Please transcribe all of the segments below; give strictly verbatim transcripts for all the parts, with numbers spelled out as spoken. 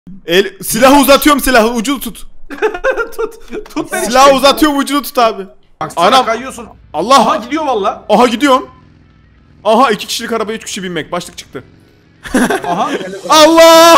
El, silahı uzatıyorum, silahı ucunu tut. tut. Tut. Silahı uzatıyorum, ucunu tut abi. Baksana Anam. kayıyorsun. Allah. Aha gidiyor valla. Aha gidiyorum. Aha iki kişilik arabaya üç kişi binmek. Başlık çıktı. Aha. Allah.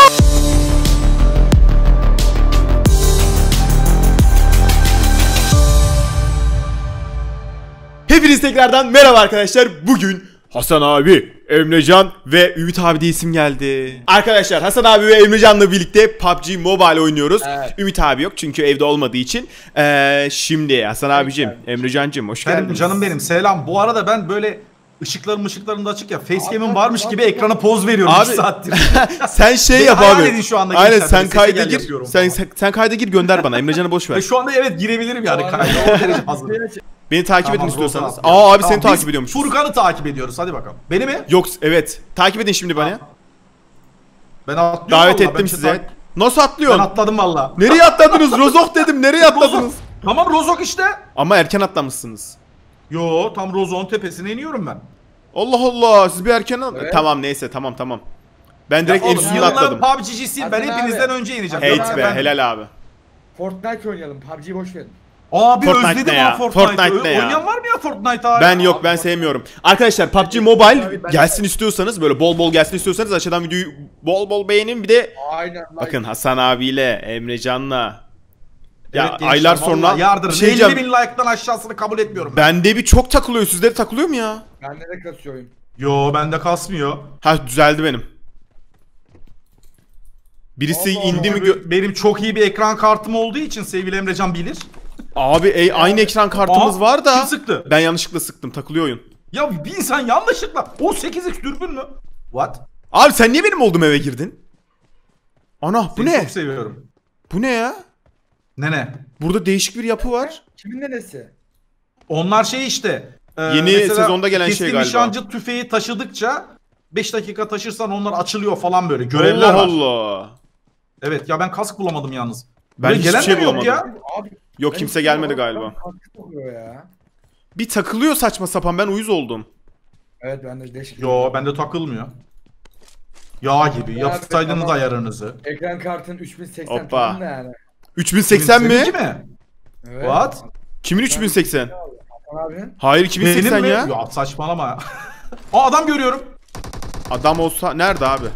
Hepiniz tekrardan merhaba arkadaşlar. Bugün Hasan abi, Emrecan ve Ümit abi de isim geldi. Arkadaşlar Hasan abi ve Emrecan'la birlikte P U B G Mobile oynuyoruz. Evet. Ümit abi yok çünkü evde olmadığı için. Ee, şimdi Hasan abicim, Emrecan'cım hoş geldiniz. Benim canım benim selam. Bu arada ben böyle ışıklarım ışıklarım da açık ya. Facecam'im varmış gibi ekrana poz veriyorum abi, iki saattir. Sen şey yap abi. Edin şu anda aynen sen kayda gir. Sen, sen, sen kayda gir gönder bana. Emrecan'ı boş ver. Ve şu anda evet girebilirim yani kayda. Beni takip tamam, edin istiyorsanız. Aa abi tamam, seni takip ediyormuşuz. Furkan'ı takip ediyoruz hadi bakalım. Beni mi? Yok evet. Takip edin şimdi bana. Ben atlıyorum. Davet ettim size. Nasıl atlıyorsun? Ben atladım valla. Nereye atladınız? Rozok dedim. Nereye atladınız? Tamam Rozok işte. Ama erken atlamışsınız. Yo tam Rozok'un tepesine iniyorum ben. Allah Allah siz bir erken at. Evet. Tamam neyse tamam tamam. Ben direkt en üstüne atladım. P U B G'cisiyim ben hepinizden önce ineceğim. Hate be ben... helal abi. Fortnite oynayalım, P U B G'yi boş verin. Abi Fortnite özledim ya? Fortnite'ı. Fortnite ya? Oynayan var mı ya Fortnite abi? Ben yok ben sevmiyorum. Arkadaşlar P U B G Mobile gelsin istiyorsanız böyle bol bol gelsin istiyorsanız aşağıdan videoyu bol bol beğenin bir de aynen, bakın like. Hasan abiyle Emrecan'la ya evet, aylar sonra yardır. Şey elli bin like'tan aşağısını kabul etmiyorum. Ben. Bende bir çok takılıyor. Sizlere takılıyor mu ya? Bende de kasıyor oyun. Yo bende kasmıyor. Ha düzeldi benim. Birisi Allah indi Allah. mi? Benim çok iyi bir ekran kartım olduğu için sevgili Emrecan bilir. Abi ey, aynı ekran kartımız Aa, var da. Kim sıktı? Ben yanlışlıkla sıktım. Takılıyor oyun. Ya bir insan yanlışlıkla on sekiz x dürbün mü? What? Abi sen niye benim olduğum eve girdin? Ana bu Seni ne? Çok seviyorum. Bu ne ya? Ne ne? Burada değişik bir yapı var. Kimin nenesi? Onlar şey işte. E, Yeni sezonda gelen şey galiba. Nişancı tüfeği taşıdıkça beş dakika taşırsan onlar açılıyor falan böyle. Görevler Allah var. Allah. Evet ya ben kask bulamadım yalnız. Ben Buraya hiçbir şey bulamadım. Ya. Abi, yok kimse gelmedi galiba. Ya. Bir takılıyor saçma sapan ben uyuz oldum. Evet ben de değişik. Yo bende takılmıyor. Yağ gibi yapsaydınız tamam. Ayarınızı. Ekran kartın üç bin seksen tamam ne yani? üç bin seksen mi? mi? Evet. What? Kimin üç bin seksen? Abi. Hayır iki bin seksen ya. Ya saçmalama ya. Aa adam görüyorum. Adam olsa nerede abi?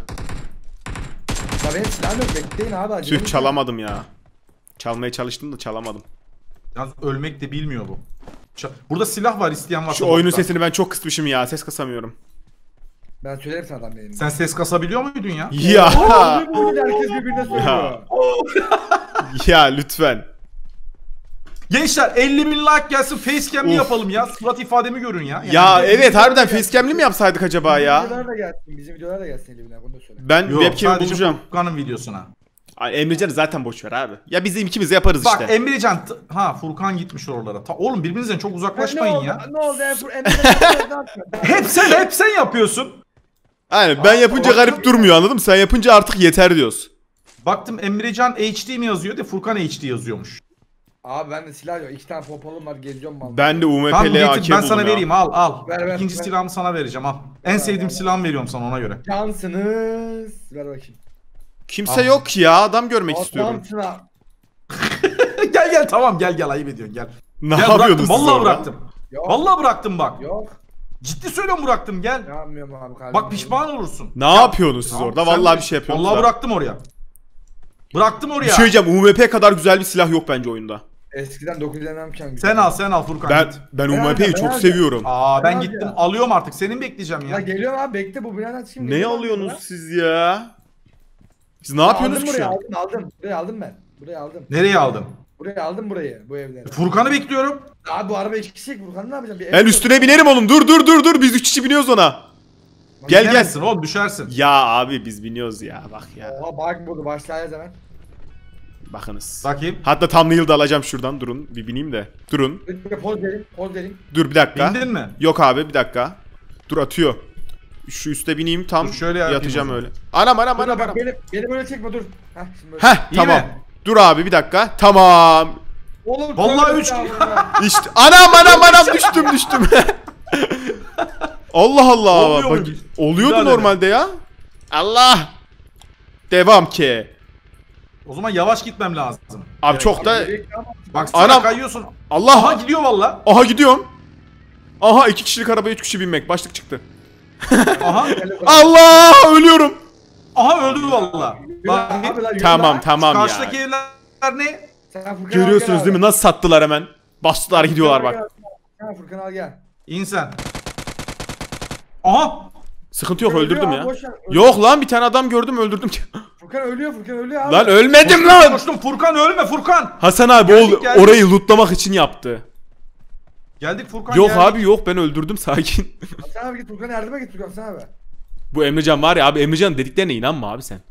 Ya benim silahım yok bekleyin abi. Tüh çalamadım ya. Çalmaya çalıştım da çalamadım. Yalnız ölmek de bilmiyor bu. Burada silah var isteyen varsa. Şu oyunun sesini ben çok kısmışım ya. Ses kasamıyorum. Ben söylerim sana adam benim. Sen ses kasabiliyor muydun ya? Ya. Oo, herkes birbirine söylüyor. Ya lütfen. Gençler elli bin like gelsin facecam'li yapalım ya. Surat ifademi görün ya. Yani ya evet harbiden facecam'li mi yapsaydık acaba bizim ya? Videolar da gelsin. Bizim videolar da gelsin elli bin like onu da söyle. Ben webcam'i bulacağım. Furkan'ın videosuna. Ay Emrecan'ı zaten boş ver abi. Ya bizim ikimiz yaparız Bak, işte. Bak Emrecan ha Furkan gitmiş oralara. Ta, oğlum birbirinizden çok uzaklaşmayın ya. Ne ya. oldu? Ne oldu? Emrecan hep sen hep sen yapıyorsun. Aynen ben Aa, yapınca garip durmuyor anladın mı? Sen yapınca artık yeter diyoruz. Baktım Emrecan H D mi yazıyor de Furkan H D yazıyormuş. Abi bende silah yok. İki tane pompalım var geziyorum vallahi. Ben de U M P L A K buldum ben sana ya. vereyim al al. Ver, ver, İkinci ver. silahımı sana vereceğim al. En ver, sevdiğim ver, silahımı veriyorum sana ona göre. Cansınız. Ver bakayım. Kimse ah. yok ya adam görmek Atlansına. istiyorum. gel gel tamam gel gel ayıp ediyorsun gel. Ne gel, yapıyordunuz Vallahi orada? bıraktım. Yok. Vallahi bıraktım bak. Yok. Ciddi söylüyorum bıraktım gel. Yapmıyorum abi kardeşim. Bak pişman olursun. Ne ya, yapıyorsunuz siz tamam, orada? Vallahi bir şey yapıyorsunuz. Vallahi da. bıraktım oraya. Bıraktım oraya. Bir şey diyeceğim U M P kadar güzel bir silah yok bence oyunda. Eskiden dokuz denemken güzel. Sen al sen al Furkan. Ben ben U M P'yi çok ben seviyorum. Aa ben, ben gittim ya. Alıyorum artık. Senin bekleyeceğim ya. Ya geliyorum abi bekle bu binadan şimdi. Ne alıyorsunuz ya? Siz ya? Siz ne ya yapıyorsunuz aldım şu an? Aldım aldım. Burayı aldım ben. Burayı aldım. Nereye aldın? Burayı aldım burayı bu evleri. Furkan'ı bekliyorum. Abi bu araba iki kişilik Furkan'ı ne yapacağım? Bir ben üstüne yok. binerim oğlum. Dur dur dur dur biz üç kişi biniyoruz ona. Bak, gel gelsin oğlum düşersin. Ya abi biz biniyoruz ya bak ya. Oha bak burada başlayacağız hemen. Bakınız. Bakayım. Hatta thumbnail'ı da alacağım şuradan. Durun bir bineyim de. Durun. Poz verin, poz verin. Dur bir dakika. Bindin mi? Yok abi bir dakika. Dur atıyor. Şu üste bineyim tam. Dur, şöyle yatacağım öyle. Anam anam anam. Bak anam. beni, beni böyle çekme dur. Heh, şimdi böyle. Heh tamam. Mi? Dur abi bir dakika. Tamam. Oğlum, vallahi üç İşte anam anam anam düştüm düştüm. Allah Allah. Oluyor bak, oluyordu normalde ya. Allah. Devam ki. O zaman yavaş gitmem lazım. Abi Evet. çok da... Bak Anam. sana kayıyorsun. Allah! Aha gidiyor valla. Aha gidiyorum. Aha iki kişilik arabaya üç kişi binmek. Başlık çıktı. Aha. Allah! Ölüyorum. Aha öldü valla. Bak Abi lan, yürü Tamam lan. tamam karşıdaki ya. evler ne? Sen Furkan al, Görüyorsunuz gel değil mi? abi. Nasıl sattılar hemen. Bastılar gidiyorlar Furkan al, bak. gel. Sen Furkan al gel. İnsan. Aha. Sıkıntı yok Ölüyor öldürdüm abi, ya. boş ver, ölüyor. Yok lan bir tane adam gördüm öldürdüm. Furkan ölüyor Furkan ölüyor abi. Lan ölmedim lan. Koştum Furkan ölme Furkan. Hasan abi Geldik, o geldik. orayı lootlamak için yaptı. Geldik Furkan Yok geldik. abi yok ben öldürdüm sakin. Sen abi git Furkan yardıma git Furkan sen abi. Bu Emrecan var ya abi Emrecan'ın dediklerine inanma abi sen.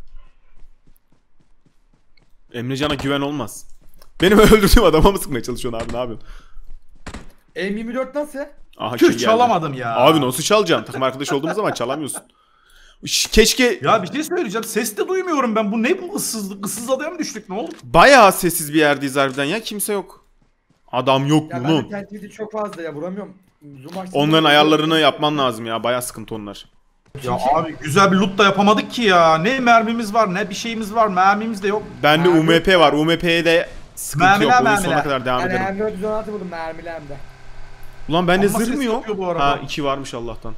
Emrecan'a güven olmaz. Benim öldürdüğüm adama mı sıkmaya çalışıyorsun abi ne yapıyorsun? M yirmi dört nasıl? Aha kim Tüh geldi? çalamadım ya. Abi nasıl çalacaksın? Takım arkadaş olduğumuz zaman çalamıyorsun. Ş- Keşke Ya bir şey söyleyeceğim. Ses de duymuyorum ben. Bu ne bu ıssızlık? Issız adaya mı düştük? Ne oldu? bayağı sessiz bir yerdeyiz harbiden ya kimse yok. Adam yok Ya mu ben de lan? interneti çok fazla ya vuramıyorum. Zoom açtım. Onların ayarlarını yapman lazım ya bayağı sıkıntı onlar. Ya abi güzel bir loot da yapamadık ki ya. Ne mermimiz var ne bir şeyimiz var. Mermimiz de yok. Bende Abi- U M P var. U M P'ye de sıkıntı Mermiler, yok. Oyun sonuna mermiler. kadar devam Yani ederim. M dört yüz on altı buldum mermili hem de. Ulan bende Ama zırh ses mı yok? yapıyor bu arada. Ha iki varmış Allah'tan.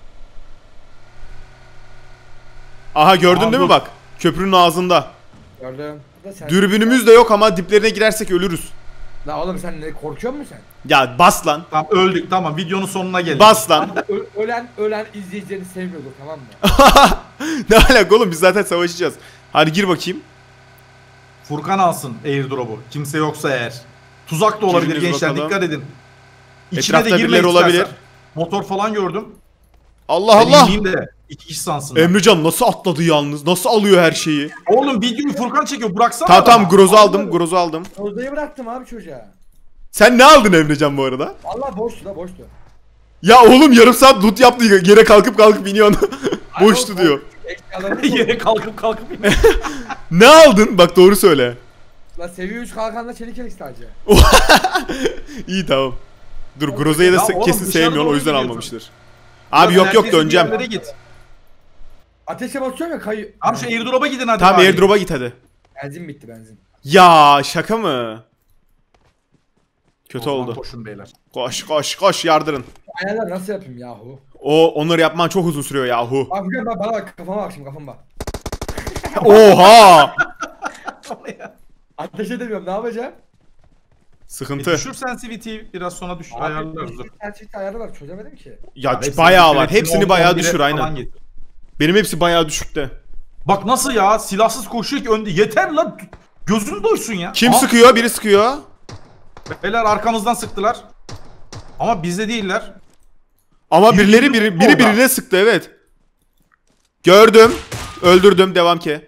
Aha gördün Aa, değil mi dur. bak? Köprünün ağzında. Gördüm. Da sen... Dürbünümüz de yok ama diplerine girersek ölürüz. La oğlum sen ne korkuyor musun sen? Ya bas lan. Tamam öldük tamam videonun sonuna geldik. Bas lan. Ö- ölen ölen izleyicilerini sevmiyordur tamam mı? Ne alaka oğlum biz zaten savaşacağız. Hadi gir bakayım. Furkan alsın airdrop'u. Kimse yoksa eğer. Tuzak da olabilir Girdiniz gençler bakalım. dikkat edin. İçine Etrafta de girme birileri istersen. olabilir. Motor falan gördüm. Allah Ben Allah. inmeyeyim de iki kişi sansın. Emrecan nasıl atladı yalnız? Nasıl alıyor her şeyi? Oğlum videoyu Furkan çekiyor bıraksana. Tamam tamam adamı. grozu aldım. Grozu aldım. Ozdayı bıraktım abi çocuğa. Sen ne aldın Emrecan bu arada? Valla boştu la boştu. Ya oğlum yarım saat loot yaptı yere kalkıp kalkıp iniyorsun. Boştu diyor. Eşyalarını Yere kalkıp kalkıp in. Ne aldın? Bak doğru söyle. La seviye üç kalkanla çelik elik sadece. İyi tamam. Dur Groza'yı da Ya sık oğlum, kesin dışarı sevmiyor o doğru yüzden gidiyorsun. almamıştır. Abi yok yok Herkesin döneceğim. bir yerlere git. Ateşe basıyorum ya kayıyor. Abi şu airdrop'a gidin hadi. Tamam bari. airdrop'a git hadi. Benzin bitti benzin. Ya şaka mı? Kötü O zaman oldu. Koşun beyler. Koş koş koş yardırın. Ayarlar nasıl yapayım yahu? O onları yapman çok uzun sürüyor yahu. Bak Furkan bak bana bak kafama bak şimdi kafama bak. Oha! Ateş edemiyorum ne yapacağım? E, Sıkıntı. düşür sensitivity biraz sonra düş ayarlarız. dur. Gerçekten ayarı var çözemedim ki. Ya Hepsini bayağı var. düşür, Hepsini on- bayağı on bire düşür falan aynen. getir. Benim hepsi bayağı düşükte. Bak nasıl ya silahsız koşuyor ki önde. Yeter lan. Gözün doysun ya. Kim Aa, sıkıyor? Biri sıkıyor. Beyler arkamızdan sıktılar. Ama bizde değiller. Ama Biri birileri biri biri, biri orada. birine sıktı evet. Gördüm. Öldürdüm. Devam ki.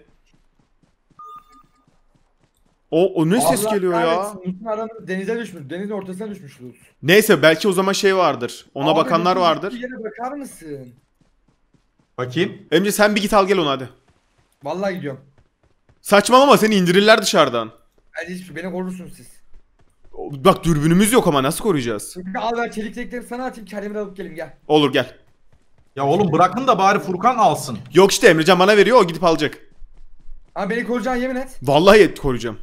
O, o ne ses Allah geliyor ya? kahretsin, Loot'un aramız denize düşmüş. Denizin ortasına düşmüş loot. Neyse belki o zaman şey vardır. Ona Abi, bakanlar loot'un vardır. düştüğü yere bakar mısın? Bakayım. Emre sen bir git al gel onu hadi. Vallahi gidiyorum. Saçmalama seni indirirler dışarıdan. Bence hiçbir şey beni korursunuz siz. Bak dürbünümüz yok ama nasıl koruyacağız? Çünkü al ver çelik tekleri sana atayım kendimi de alıp geleyim gel. Olur gel. Ya oğlum bırakın da bari Furkan alsın. Yok işte Emrecan bana veriyor o gidip alacak. Ama beni koruyacağın yemin et. Vallahi et koruyacağım.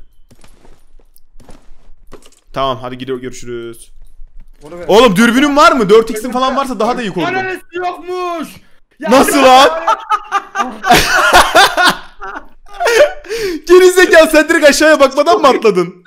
Tamam hadi gidiyor görüşürüz. Onu ver. Oğlum dürbünün var mı? dört x'in falan varsa daha da iyi korurum. Ananesi yokmuş. Ya Nasıl lan? Gerizekalı sen direkt aşağıya bakmadan mı atladın?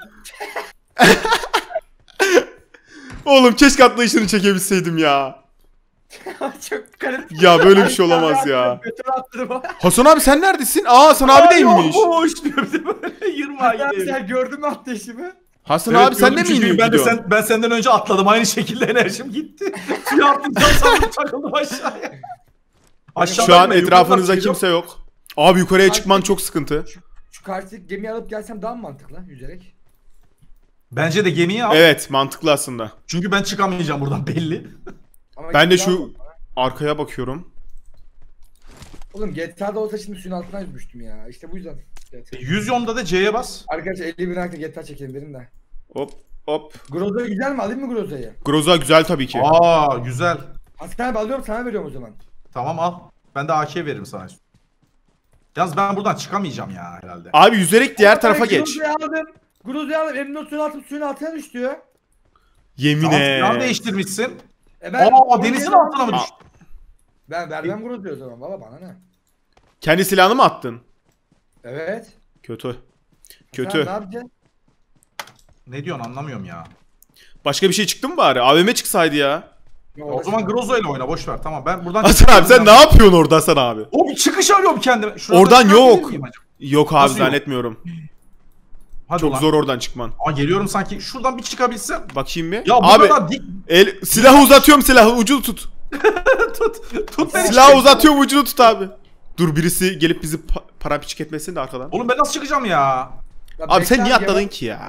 Oğlum keşke atlayışını çekebilseydim ya. Çok garip. Ya böyle bir şey olamaz ya. Götünü attırdım. Hasan abi sen neredesin? Aa Hasan abi deymiş. Boş diyor bir de böyle yırmağa Hatta gidiyor. sen gördün mü atlayışımı? Hasan Evet, abi sen de gördüm mi çünkü iniyor ben de gidiyorsun? sen, ben senden önce atladım aynı şekilde enerjim gitti. Suya atlayacağım sandım takıldım aşağıya. Aşağıdan Şu an ben etrafınızda yukarıdan kimse yok. Abi yukarıya çıkman çok sıkıntı. Şu karşıdaki gemiyi alıp gelsem daha mı mantıklı yüzerek? Bence de gemiyi al. Evet mantıklı aslında. Çünkü ben çıkamayacağım buradan belli. Ama Ben de G T A'da şu arkaya bakıyorum. Oğlum G T A'da olsa şimdi suyun altından yüzmüştüm ya. İşte bu yüzden. G T A. yüz yonda da C'ye bas. Arkadaşlar elli bin like'la G T A çekelim derim de. Hop hop. Groza güzel mi? Alayım mı Groza'yı? Groza güzel tabii ki. Aa güzel. Hasan abi alıyorum sana veriyorum o zaman. Tamam al. Ben de A K veririm sana. Yalnız ben buradan çıkamayacağım ya herhalde. Abi yüzerek diğer tarafa geç. Grozu'yu aldım. Grozu'yu aldım. Emre suyun atıp suyun altına düştü. Yemin Tamam, et. plan değiştirmişsin. E Aa denizin altına mı Aa. düştü? Ben vermem Grozu'yu o zaman baba bana ne? Kendi silahını mı attın? Evet. Kötü. Sen Kötü. ne yapacaksın? Ne diyorsun anlamıyorum ya. Başka bir şey çıktı mı bari? A V M çıksaydı ya. Ya O zaman Grozo ile oyna boş ver tamam ben buradan Hasan abi sen ne yapıyorsun orada Hasan abi? O bir çıkış arıyorum kendime. Şuradan Oradan çıkabilir yok. miyim acaba? Yok abi Nasıl yok? zannetmiyorum. Hadi Çok ulan. zor oradan çıkman. Aa geliyorum sanki şuradan bir çıkabilsem. Bakayım bir. Ya bu abi kadar dik el silahı uzatıyorum silahı ucunu tut. tut. Tut beni. Silahı uzatıyorum ucunu tut abi. Dur birisi gelip bizi pa parampiçik etmesin de arkadan. Oğlum ben nasıl çıkacağım ya? Ya Abi sen bekle niye abi, atladın ya. ki ya?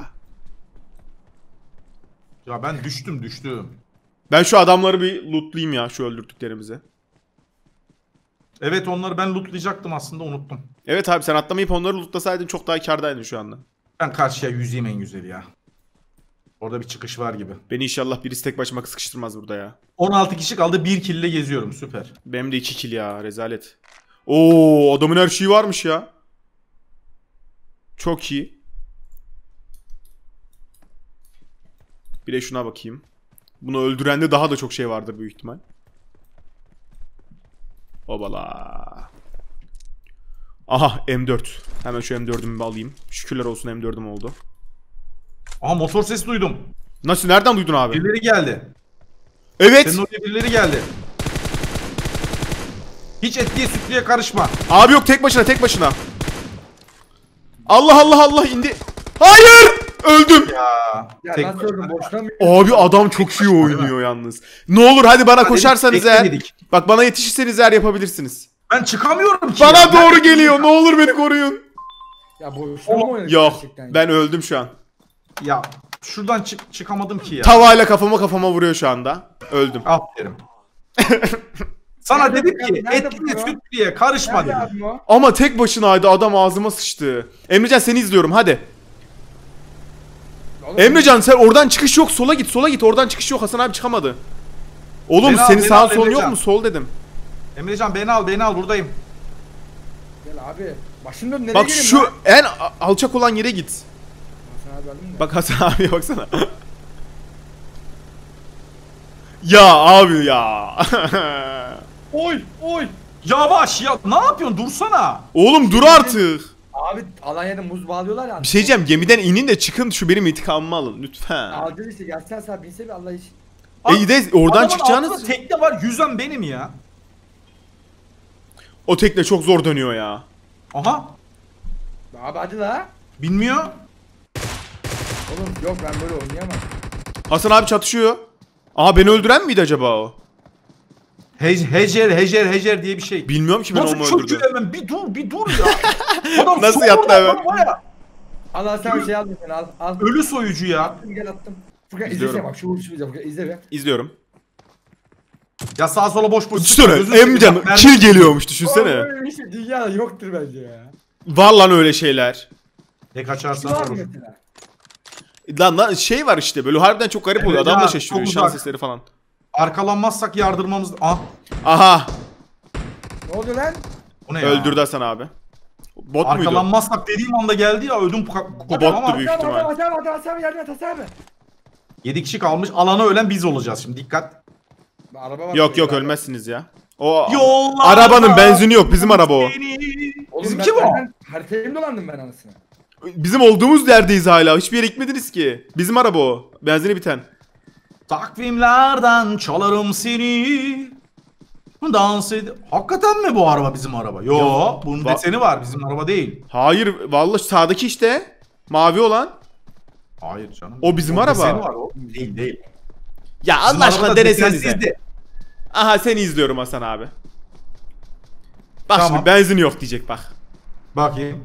Ya ben düştüm düştüm. Ben şu adamları bir lootlayayım ya şu öldürdüklerimizi. Evet onları ben lootlayacaktım aslında unuttum. Evet abi sen atlamayıp onları lootlasaydın çok daha kârdaydın şu anda. Ben karşıya yüzeyim en güzeli ya. Orada bir çıkış var gibi. Beni inşallah birisi tek başıma sıkıştırmaz burada ya. on altı kişi kaldı bir kill ile geziyorum süper. Benim de iki kill ya rezalet. Oo adamın her şeyi varmış ya. Çok iyi. Bir de şuna bakayım. Bunu öldürende daha da çok şey vardır büyük ihtimal. Obala. Aha M dört. Hemen şu M dördümü alayım. Şükürler olsun M dördüm oldu. Aha motor sesi duydum. Nasıl nereden duydun abi? Birileri geldi. Evet. Senin oraya birileri geldi. Hiç etliye sütlüye karışma. Abi yok tek başına tek başına. Allah Allah Allah indi. Hayır! Öldüm. Ya. Ya tek nasıl başına. öldüm boşuna mı? Abi adam çok iyi oynuyor yalnız. Ne olur hadi bana koşarsanız tek eğer. demedik. Bak bana yetişirseniz eğer yapabilirsiniz. Ben çıkamıyorum ki. Bana ya. doğru Ben- geliyor. Ne olur beni koruyun. Ya boşuna mı oynadık Yok. gerçekten? Ben öldüm şu an. Ya şuradan çık çıkamadım ki ya. Tavayla kafama kafama vuruyor şu anda. Öldüm. Aferin. Sana Nerede dedim bu ki ya? Nerede etliye bu ya? sütlüye karışma Nerede dedim. abim o? Ama tek başınaydı adam ağzıma sıçtı. Emrecan seni izliyorum hadi. Oğlum, Emrecan sen oradan çıkış yok. Sola git sola git. Oradan çıkış yok. Hasan abi çıkamadı. Oğlum Beni al, senin beni sağ al, solun yok Emrecan. mu? Sol dedim. Emrecan beni al beni al buradayım. Gel abi. Başım dön nereye Bak geleyim şu lan? en a- alçak olan yere git. Hasan abi aldım da. Bak Hasan abiye baksana. Ya abi ya. Oy oy. Yavaş ya ne yapıyorsun dursana. Oğlum dur artık. Abi Alanya'da muz bağlıyorlar ya. Bir şey diyeceğim gemiden inin de çıkın şu benim intikamımı alın lütfen. Alacağız işte gelsen sen binse bir Allah için. E iyi de oradan Adamın çıkacağınız. altında tekne var yüzen benim ya. O tekne çok zor dönüyor ya. Aha Abi hadi la. bilmiyor. Oğlum yok ben böyle oynayamam. Hasan abi çatışıyor. Aa beni öldüren miydi acaba o? He hecer hecer hecer diye bir şey. Bilmiyorum ki ben onu Nasıl mu çok öldürdü. hemen bir dur bir dur ya. Adam Nasıl çok yattı orada hemen? var ya. Allah sen bir şey aldın sen al. Al. Ölü soyucu ya. Attım gel attım. Furkan İzliyorum. izlesene bak şu vuruşu bize Furkan izle be. İzliyorum. Ya sağa sola boş boş. Düşünsene Emrecan kill geliyormuş düşünsene. Oğlum böyle bir şey dünyada yoktur bence ya. Var lan öyle şeyler. Tek Şu açarsan var mı olur. mesela? Lan, lan şey var işte böyle harbiden çok garip oluyor. Evet Adam da ya, şaşırıyor çok şans uzak. eseri falan. Arkalanmazsak yardırmamız... Ah Aha Ne oluyor lan? o ne ya? öldürdü Hasan abi. Bot muydu? Arkalanmazsak dediğim anda geldi ya ödüm O bottu büyük ihtimal. Hasan abi Hasan abi Hasan abi yardım et Hasan abi. yedi kişi kalmış alana ölen biz olacağız şimdi dikkat. Araba var. Yok yok Araba. ölmezsiniz ya. O Yollarda arabanın benzini yok bizim araba o. seni. Oğlum Bizimki ben- mi o? ben Haritayı mı dolandım ben anasını? Bizim olduğumuz yerdeyiz hala. Hiçbir yere gitmediniz ki. Bizim araba o. Benzini biten. Takvimlerden çalarım seni. Dans ed... Hakikaten mi bu araba bizim araba? Yo, Yo, bunun va- deseni var bizim araba değil. Hayır vallahi sağdaki işte. Mavi olan. Hayır canım. O bizim Onun araba. deseni var o. Değil değil. Ya Bizim Allah aşkına arabada denesenize. desensizdi. Aha seni izliyorum Hasan abi. Bak Tamam. şimdi benzin yok diyecek bak. Bakayım.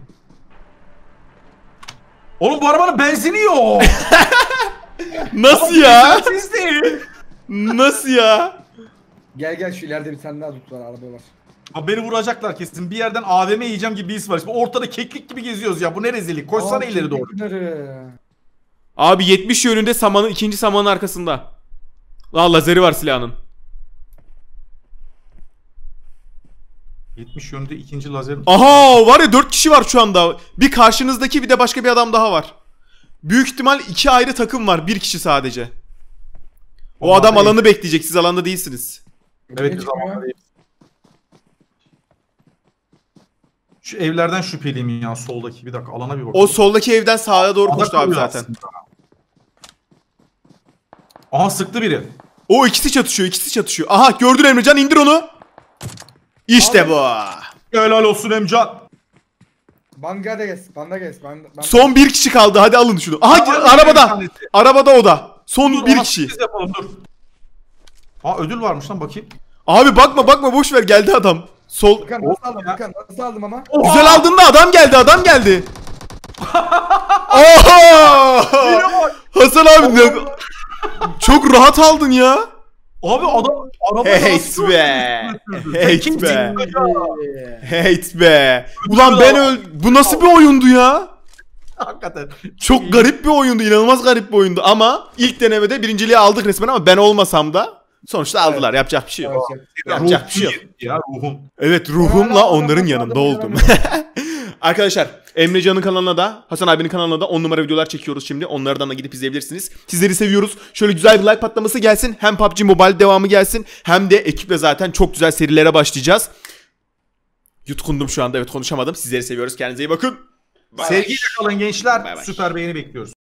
Oğlum bu arabanın benzini yok. Nasıl ya? Sizdi. Nasıl ya? Gel gel şu ileride bir tane daha tut var araba var. Abi beni vuracaklar kesin. Bir yerden A V M yiyeceğim gibi bir his var. Şimdi ortada keklik gibi geziyoruz ya. Bu ne rezillik. Koşsana Aa, ileri doğru. çocukları. Abi yetmiş yönünde samanın ikinci samanın arkasında. Lan lazeri var silahının. yetmiş yönünde ikinci lazerim. Aha var ya dört kişi var şu anda. Bir karşınızdaki bir de başka bir adam daha var. Büyük ihtimal iki ayrı takım var. Bir kişi sadece. O Onlar adam değil. alanı bekleyecek. Siz alanda değilsiniz. Evet Niye biz çıkmıyor? zamanlar. Şu evlerden şüpheliyim ya soldaki. Bir dakika alana bir bakalım. O soldaki evden sağa doğru Ada koştu abi kalıyor zaten. aslında. Aha sıktı biri. O ikisi çatışıyor. ikisi çatışıyor. Aha gördün Emrecan, indir onu. İşte bu. Helal olsun Emcan. Banga da gez. Banda gez. Banda, banda. Son bir kişi kaldı. Hadi alın şunu. Aha Hadi, bir arabada. tanesi. Arabada o da. Son Dur, bir ona kişi. sürpriz yapalım dur. Aa ödül varmış lan bakayım. Abi bakma bakma boş ver, geldi adam. Sol. Furkan nasıl aldım? Furkan nasıl aldım ama? Güzel aldın da adam geldi, adam geldi. Oha! Hasan abi ne? Çok rahat aldın ya. Abi adam araba Hate be. Hate be. Hate be. Ulan ben öl... Bu nasıl bir oyundu ya? Hakikaten. Çok garip bir oyundu. İnanılmaz garip bir oyundu. Ama ilk denemede birinciliği aldık resmen ama ben olmasam da sonuçta aldılar. Yapacak bir şey yok. Evet. Yapacak bir şey yok. Ya ruhum. Evet, ruhumla onların yanında oldum. Arkadaşlar Emrecan'ın kanalına da Hasan abinin kanalına da on numara videolar çekiyoruz şimdi. Onlardan da gidip izleyebilirsiniz. Sizleri seviyoruz. Şöyle güzel bir like patlaması gelsin. Hem P U B G Mobile devamı gelsin. Hem de ekiple zaten çok güzel serilere başlayacağız. Yutkundum şu anda, evet konuşamadım. Sizleri seviyoruz. Kendinize iyi bakın. Bye Sevgiyle kalın gençler. Bay bay. Süper beğeni bekliyoruz.